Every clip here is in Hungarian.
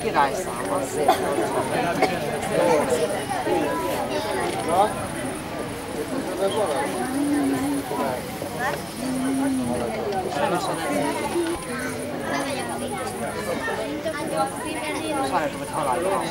Királyszám, az szép. Sajnos, hogy halálja.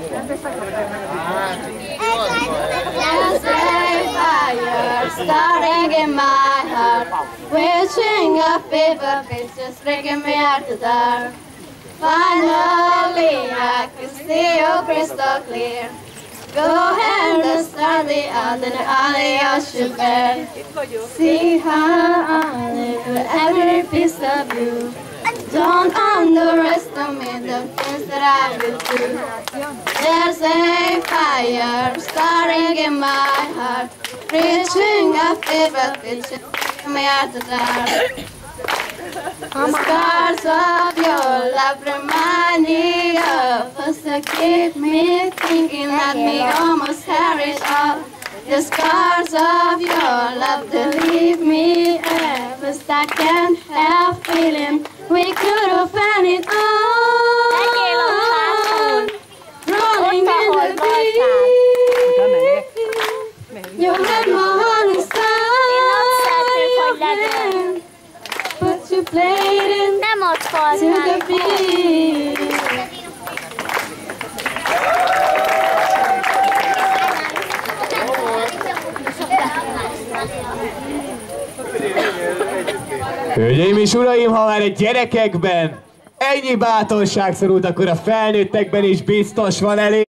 Fire starting in my heart, wishing a fever pitch just breaking me at the dark. Finally, I can see you crystal clear. Go ahead and start the out in the alley ocean bed. See how I live every piece of you. Don't underestimate the things that I will do. There's a fire starting in my heart, reaching a fever pitch, me at the dark. The scars of your love remind me of us that keep me thinking, let me almost perish all. The scars of your love that leave me helpless, I can't help feeling we could have found it all. Rolling in the deep, you had my heart inside, but you played it to the beat. Hölgyeim és uraim, ha már egy gyerekekben ennyi bátorság szorult, akkor a felnőttekben is biztos van elég.